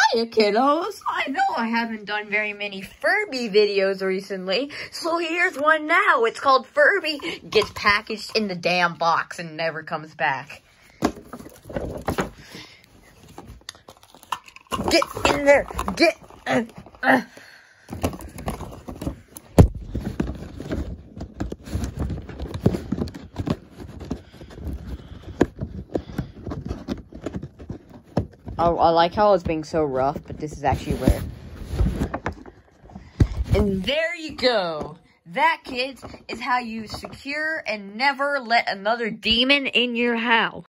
Hiya, kiddos. I know I haven't done very many Furby videos recently, so here's one now. It's called Furby Gets Packaged in the Damn Box and Never Comes Back. Get in there. Get... I like how it's being so rough, but this is actually rare. And there you go. That, kids, is how you secure and never let another demon in your house.